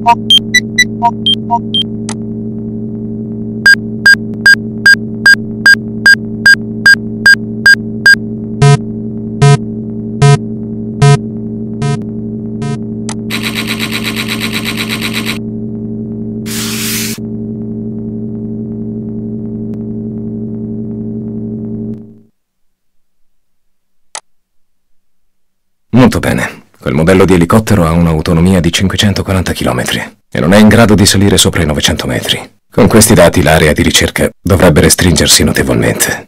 Molto bene. Quel modello di elicottero ha un'autonomia di 540 km e non è in grado di salire sopra i 900 metri. Con questi dati l'area di ricerca dovrebbe restringersi notevolmente.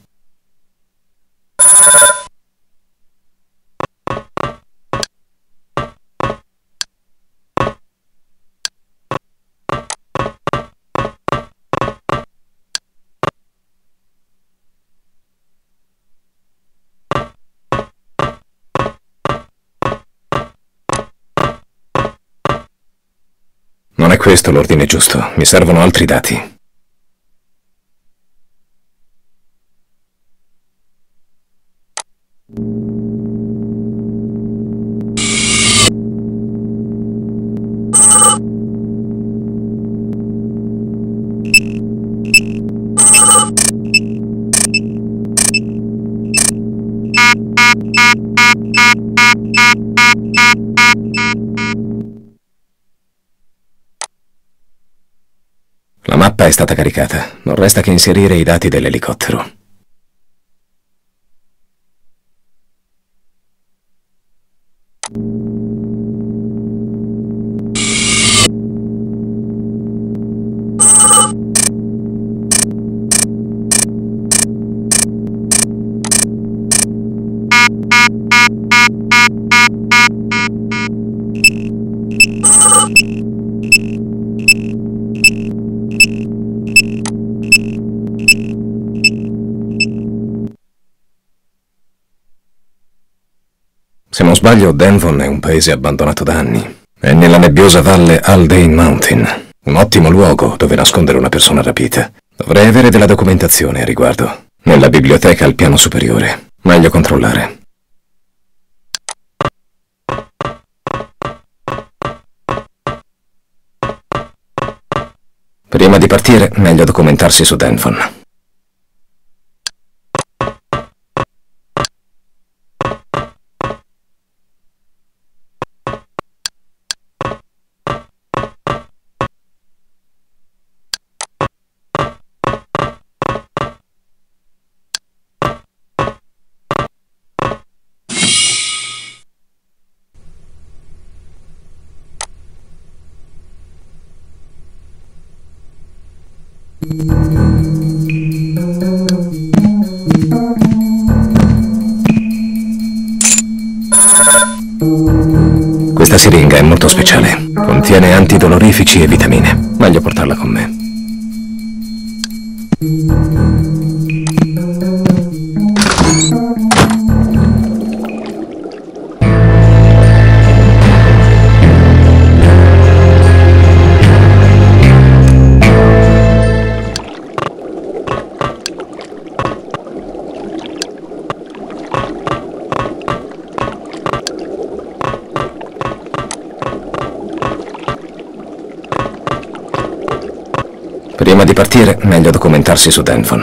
Non è questo l'ordine giusto, mi servono altri dati. La mappa è stata caricata, non resta che inserire i dati dell'elicottero. Se non sbaglio, Denvon è un paese abbandonato da anni. È nella nebbiosa valle Haldane Mountain, un ottimo luogo dove nascondere una persona rapita. Dovrei avere della documentazione a riguardo. Nella biblioteca al piano superiore. Meglio controllare. Prima di partire, meglio documentarsi su Denvon. Questa siringa è molto speciale. Contiene antidolorifici e vitamine. Meglio portarla con me. Prima di partire, meglio documentarsi su Denvon.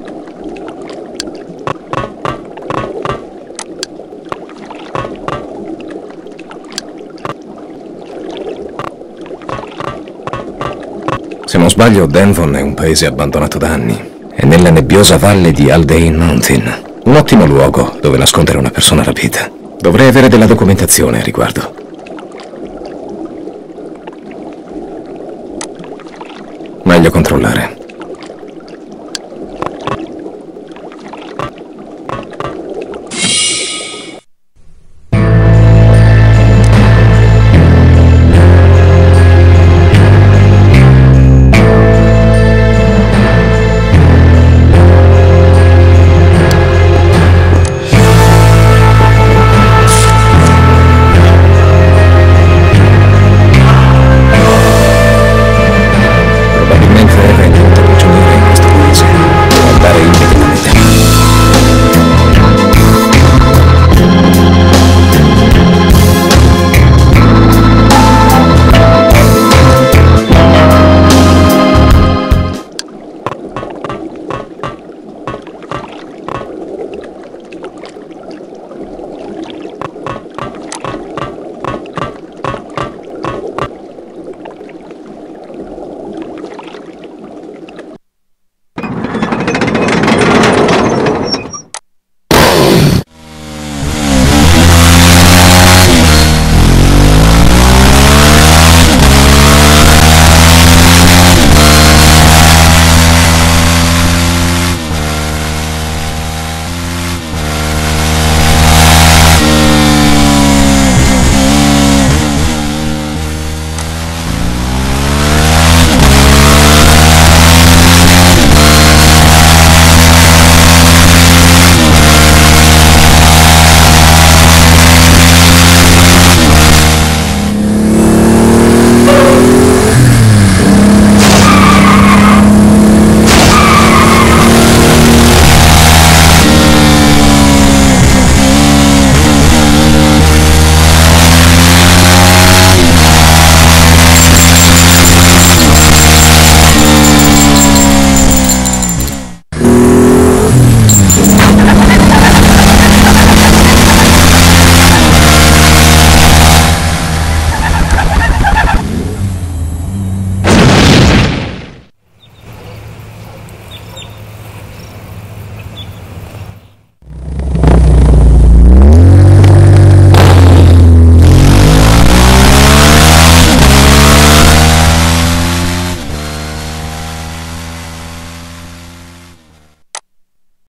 Se non sbaglio, Denvon è un paese abbandonato da anni. È nella nebbiosa valle di Haldane Mountain. Un ottimo luogo dove nascondere una persona rapita. Dovrei avere della documentazione a riguardo. Meglio controllare.